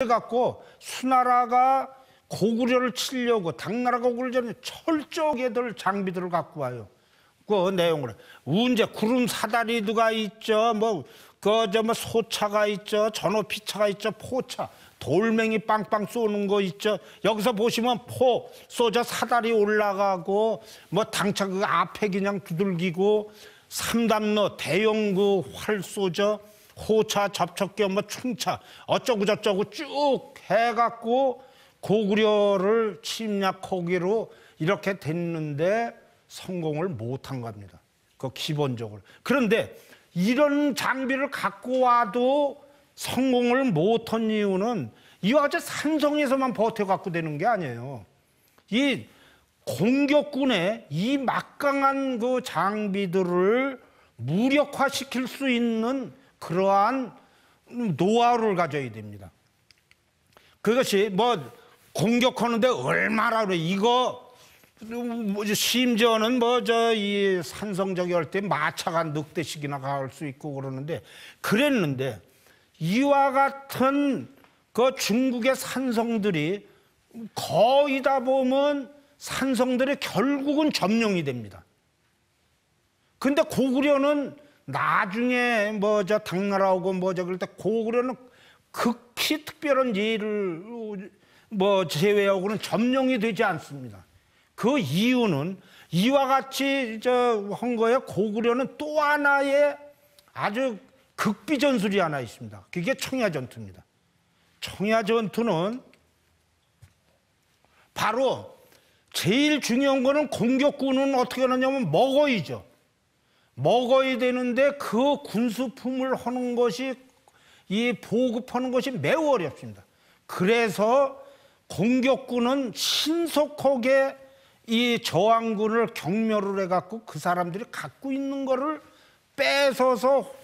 그래갖고 수나라가 고구려를 치려고 당나라가 오기 전에 철저하게들 장비들을 갖고 와요. 그 내용을 운제 구름 사다리두가 있죠. 뭐 소차가 있죠. 전호피차가 있죠. 포차. 돌멩이 빵빵 쏘는 거 있죠. 여기서 보시면 포 쏘자 사다리 올라가고 뭐 당차 그 앞에 그냥 두들기고 삼단로 대형 그 활 쏘죠. 호차 접촉기 뭐 충차 어쩌고 저쩌고 쭉 해갖고 고구려를 침략하기로 이렇게 됐는데 성공을 못한 겁니다. 그 기본적으로. 그런데 이런 장비를 갖고 와도 성공을 못한 이유는 이와 같이 산성에서만 버텨갖고 되는 게 아니에요. 이 공격군의 이 막강한 그 장비들을 무력화시킬 수 있는 그러한 노하우를 가져야 됩니다. 그것이 뭐 공격하는데 얼마나 그래. 이거 심지어는 이 산성적이 할 때 마차가 늑대씩이나 갈 수 있고 그러는데 그랬는데 이와 같은 그 중국의 산성들이 거의 다 보면 산성들이 결국은 점령이 됩니다. 근데 고구려는 나중에 당나라하고 그럴 때 고구려는 극히 특별한 예를 제외하고는 점령이 되지 않습니다. 그 이유는 이와 같이 한 거에 고구려는 또 하나의 아주 극비 전술이 하나 있습니다. 그게 청야전투입니다. 청야전투는 바로 제일 중요한 거는 공격군은 어떻게 하느냐면 먹어야죠. 먹어야 되는데 그 군수품을 하는 것이 이 보급하는 것이 매우 어렵습니다. 그래서 공격군은 신속하게 이 저항군을 경멸을 해갖고 그 사람들이 갖고 있는 거를 뺏어서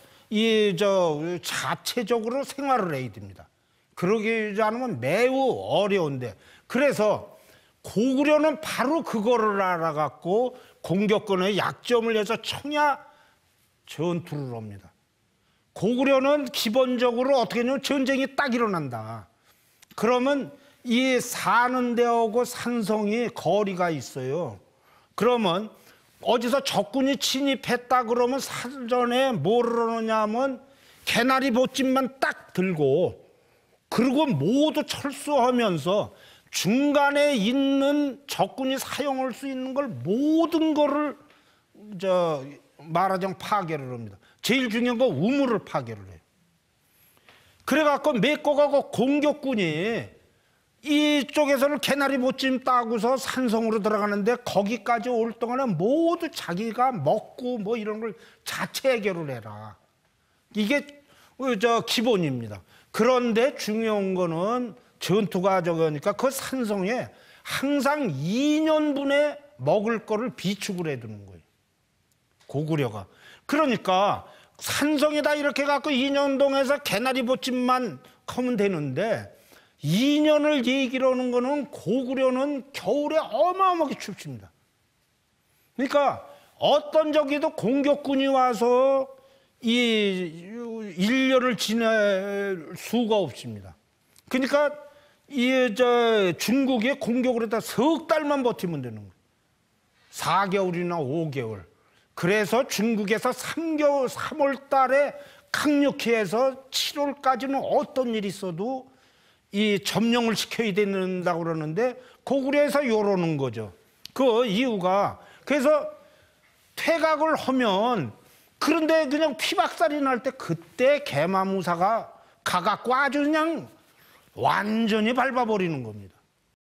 자체적으로 생활을 해야 됩니다. 그러기 않으면 매우 어려운데 그래서 고구려는 바로 그거를 알아갖고 공격군의 약점을 해서 청야 전투를 합니다. 고구려는 기본적으로 어떻게 하냐면 전쟁이 딱 일어난다. 그러면 이 사는 데하고 산성이 거리가 있어요. 그러면 어디서 적군이 침입했다 그러면 사전에 뭐를 하느냐면 개나리 보찜만 딱 들고 그리고 모두 철수하면서 중간에 있는 적군이 사용할 수 있는 걸 모든 거를 말하자면 파괴를 합니다. 제일 중요한 건 우물을 파괴를 해요. 그래갖고 메꿔가고 공격군이 이쪽에서는 개나리 보찜 따고서 산성으로 들어가는데 거기까지 올 동안에 모두 자기가 먹고 이런 걸 자체 해결을 해라. 이게 기본입니다. 그런데 중요한 거는 전투가 그러니까 그 산성에 항상 2년분의 먹을 거를 비축을 해두는 거예요. 고구려가. 그러니까 산성에다 이렇게 갖고 2년 동에서 개나리 보찜만 하면 되는데 2년을 얘기를 하는 거는 고구려는 겨울에 어마어마하게 춥습니다. 그러니까 어떤 적이도 공격군이 와서 이 1년을 지낼 수가 없습니다. 그러니까 중국이 공격을 했다 석 달만 버티면 되는 거예요. 4개월이나 5개월. 그래서 중국에서 3월 달에 강력히 해서 7월까지는 어떤 일이 있어도 이 점령을 시켜야 된다고 그러는데 고구려에서 요러는 거죠. 그 이유가 그래서 퇴각을 하면 그런데 그냥 피박살이 날 때 그때 계마무사가 가갖고 아주 그냥 완전히 밟아버리는 겁니다.